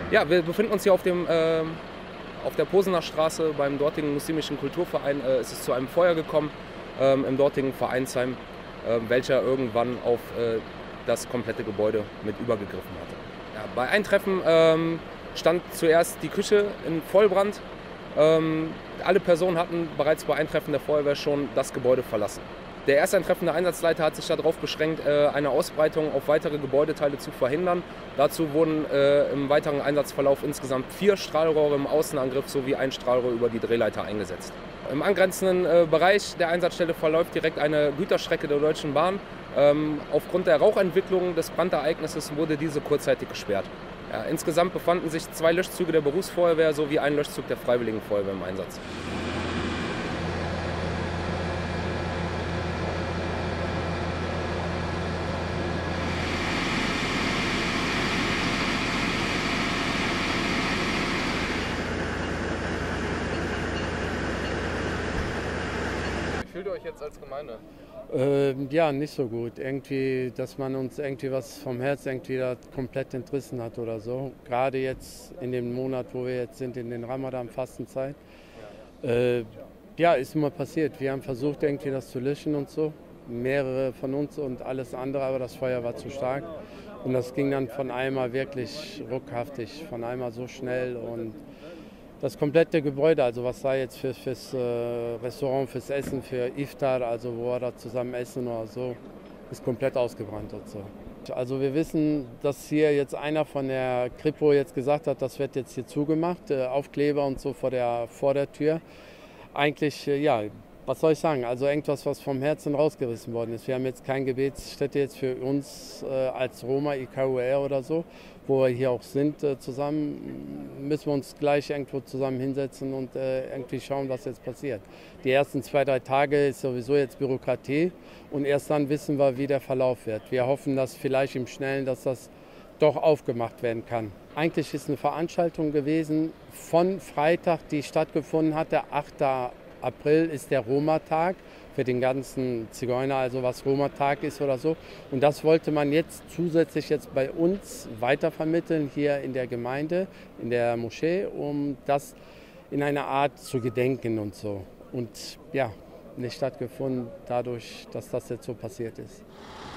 Ja, wir befinden uns hier auf der Posener Straße beim dortigen muslimischen Kulturverein. Es ist zu einem Feuer gekommen im dortigen Vereinsheim, welcher irgendwann auf das komplette Gebäude mit übergegriffen hatte. Ja, bei Eintreffen stand zuerst die Küche in Vollbrand. Alle Personen hatten bereits bei Eintreffen der Feuerwehr schon das Gebäude verlassen. Der erste eintreffende Einsatzleiter hat sich darauf beschränkt, eine Ausbreitung auf weitere Gebäudeteile zu verhindern. Dazu wurden im weiteren Einsatzverlauf insgesamt 4 Strahlrohre im Außenangriff sowie ein Strahlrohr über die Drehleiter eingesetzt. Im angrenzenden Bereich der Einsatzstelle verläuft direkt eine Güterstrecke der Deutschen Bahn. Aufgrund der Rauchentwicklung des Brandereignisses wurde diese kurzzeitig gesperrt. Ja, insgesamt befanden sich 2 Löschzüge der Berufsfeuerwehr sowie ein Löschzug der Freiwilligen Feuerwehr im Einsatz. Wie fühlt ihr euch jetzt als Gemeinde? Ja, nicht so gut. Irgendwie, dass man uns irgendwie was vom Herz irgendwie da komplett entrissen hat oder so. Gerade jetzt in dem Monat, wo wir jetzt sind, in den Ramadan-Fastenzeit. Ja, ist immer passiert. Wir haben versucht, irgendwie das zu löschen und so. Mehrere von uns und alles andere, aber das Feuer war zu stark. Und das ging dann von einmal wirklich ruckhaftig, von einmal so schnell. Und das komplette Gebäude, also was da jetzt fürs Restaurant, fürs Essen, für Iftar, also wo wir da zusammen essen oder so, ist komplett ausgebrannt und so. Also wir wissen, dass hier jetzt einer von der Kripo jetzt gesagt hat, das wird jetzt hier zugemacht, Aufkleber und so vor der Tür. Eigentlich, ja, was soll ich sagen, also irgendwas, was vom Herzen rausgerissen worden ist. Wir haben jetzt keine Gebetsstätte jetzt für uns als Roma, IKUR oder so, wo wir hier auch sind zusammen, müssen wir uns gleich irgendwo zusammen hinsetzen und irgendwie schauen, was jetzt passiert. Die ersten 2, 3 Tage ist sowieso jetzt Bürokratie und erst dann wissen wir, wie der Verlauf wird. Wir hoffen, dass vielleicht im Schnellen, dass das doch aufgemacht werden kann. Eigentlich ist eine Veranstaltung gewesen von Freitag, die stattgefunden hat, der 8. April ist der Roma-Tag für den ganzen Zigeuner, also was Roma-Tag ist oder so. Und das wollte man jetzt zusätzlich jetzt bei uns weitervermitteln hier in der Gemeinde, in der Moschee, um das in einer Art zu gedenken und so. Und ja, nicht stattgefunden dadurch, dass das jetzt so passiert ist.